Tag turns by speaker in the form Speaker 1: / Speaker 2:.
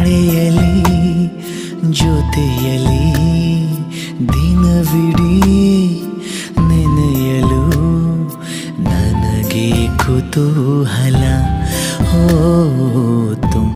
Speaker 1: ಮಳೆಯಲಿ ಜೊತೆಯಲಿ ದಿನವಿಡೀ ನೆನೆಯಲು ನನಗೆ ಕುತೂಹಲ. ಓ ತುಮ್